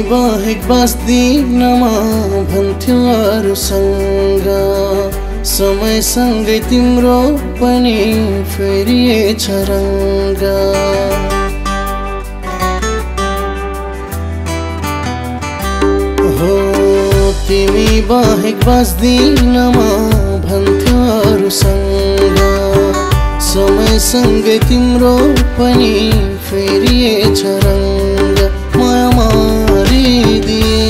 बाहेक बाँच्दिनमा भन्थ्यो अरूसँग, समयसँगै तिम्रो पनि फेरिएछ रङ्ग। हो तिमी बाहेक बाँच्दिनमा भन्थ्यो अरूसँग, समयसँगै तिम्रो पनि फेरिएछ रङ्ग। माया मारिदिए,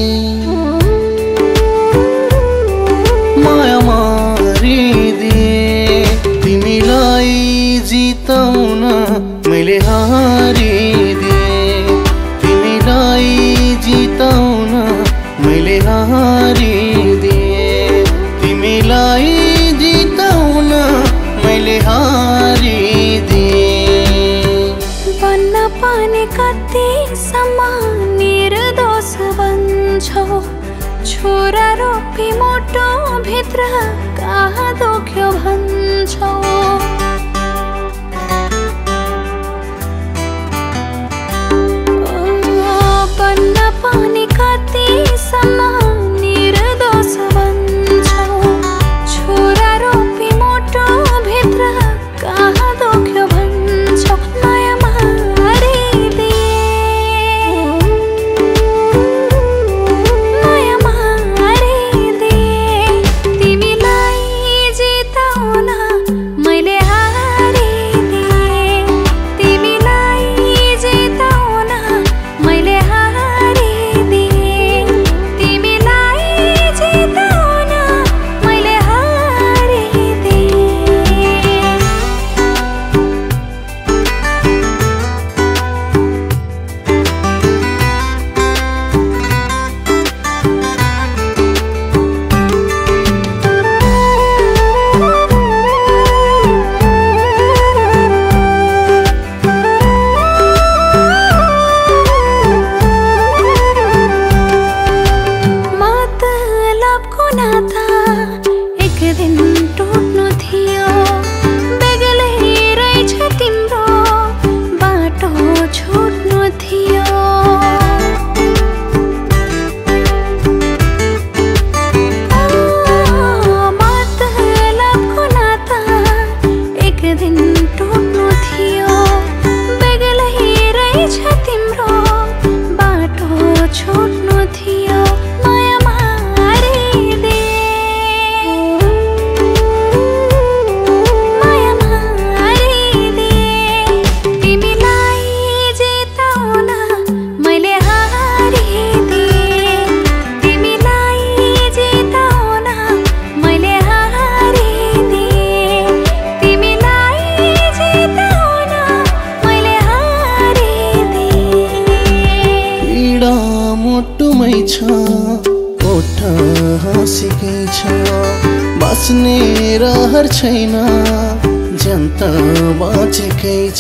माया मारिदिए, तिमीलाई जिताउन मैले हारिदिए, तिमीलाई जिताउन मैले हारिदिए, तिमीलाई जिताउन मैले हारिदिए। बन्न पाने कतिसम्म निर्दोष बन्छौ, छोरा रोपी मोटो भित्र कहाँ दुख्यो भन्छौ। बन्न पाने कतिसम्म निर्दोष बन्छौ, छोरा रोपी मोटो भित्र कहाँ दुख्यो भन्छौ। माया मारिदिए, माया मारिदिए, तिमीलाई जिताउन मैले हारिदिए, तिमीलाई जिताउन मैले हारिदिए, तिमीलाई जिताउन मैले हारिदिए। मतलबको नाता एक दिन टुट्नु थियो, बेग्लै रहेछ तिम्रो बाटो छुट्नु थियो। मतलबको नाता एक दिन टुट्नु थियो, बेग्लै रहेछ तिम्रो बाटो छुट्नु थियो। माया मारिदिए, माया मारिदिए, तिमीलाई जिताउन मैले हारिदिए, तिमीलाई जिताउन मैले हारिदिए, तिमीलाई जिताउन मैले हारिदिए। पीडा मुटुमै छ, ओठ हाँसेकै छ, बाँच्ने रहर छैन, ज्यान त बाँचेकै छ।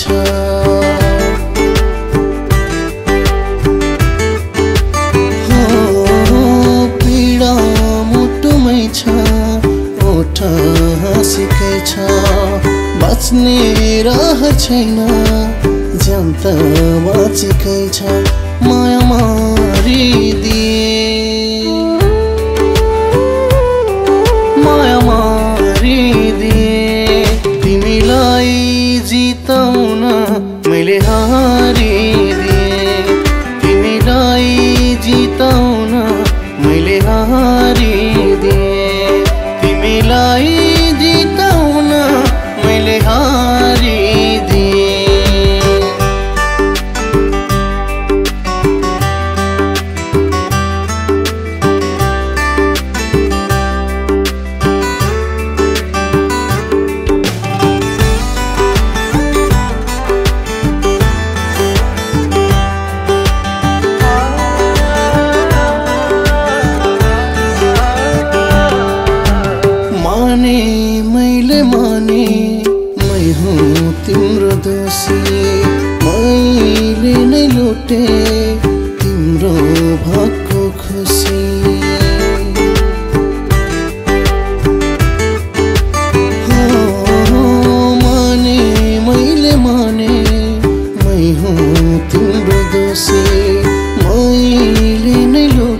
हो पीडा मुटुमै छ, ओठ हाँसेकै छ, बाँच्ने रहर छैन, ज्यान त बाँचेकै छ। माया मारिदिए, माया मारिदिए, तिमीलाई जिताउन मैले हारिदिए, तिमीलाई जिताउन मैले हारिदिए, तिमीलाई जिताउन मैले हारिदिए। मैले माने मै हुँ तिम्रो दोषी, मैले नै लुटे तिम्रो भएको खुसी। हो माने मैले माने मै हुँ तिम्रो दोषी, मैले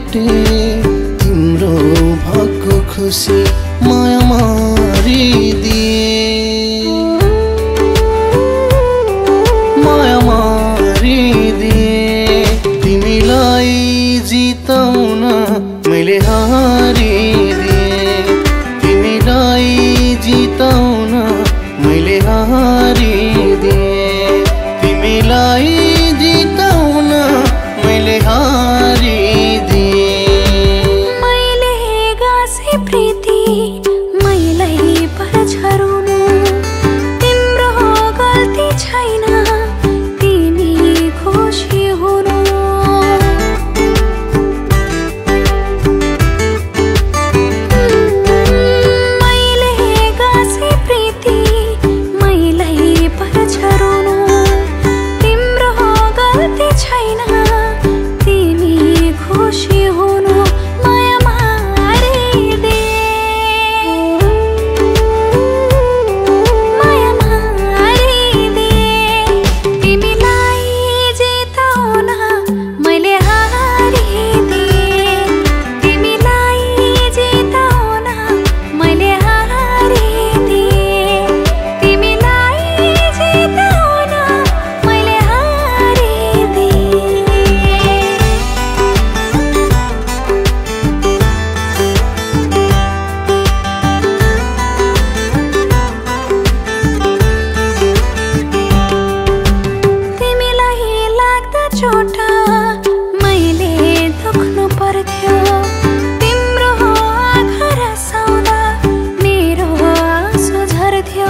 भेटे तिम्रो भागको खुसी माया मारिदिए माया मारिदिए तिमीलाई जिताउन मैले हारिदिए तिमीलाई जिताउन मैले हारिदिए तिमीलाई जिताउन मैले हारिदिए मैले गाँसे प्रीति मैलाई पछरुनु तिम्रो गल्ती छैन तिमी खुसी हुनु मैले गाँसे प्रीति मैलाई पछरुनु तिम्रो गल्ती छैन तिमी खुसी हुनु माया मारिदिए माया मारिदिए तिमीलाई जिताउन मैले हारिदिए तिमीलाई जिताउन मैले हारिदिए तिमीलाई जिताउन मैले हारिदिए तिमीलाई लाग्दा चोट मैले दुख्नु पर्थ्यो तिम्रो आँखा रसाउँदा मेरो आँसु झर्थ्यो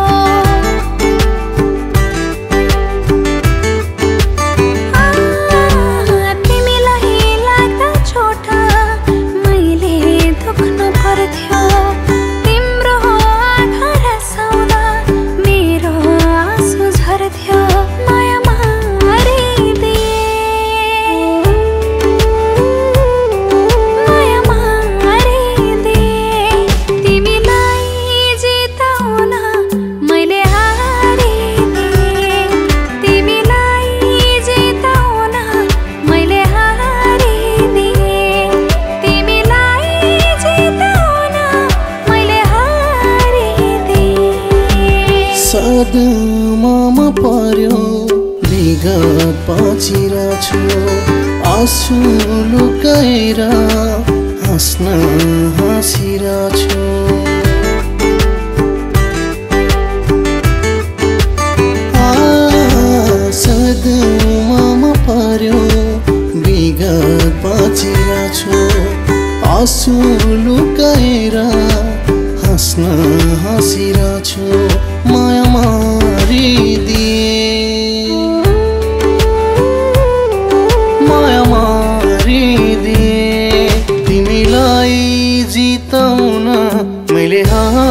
तिमीलाई लाग्दा चोट मैले दुख्नु पर्थ्यो तिम्रो आँखा रसाउँदा मेरो आँसु झर्थ्यो माया मारिदिए माया मारिदिए तिमीलाई जिताउन मैले हारिदिए तिमीलाई जिताउन मैले हारिदिए तिमीलाई जिताउन मैले हारिदिए सदमामा पर्यो विगत बाँचिरहेछु आँसु लुकाएर हाँस्न हाँसिरहेछु सदमामा पर्यो विगत बाँचिरहेछु आँसु लुकाएर हाँस्न हाँसिरहेछु माया मारिदिए माया मारिदिए तिमीलाई जिताउन मैले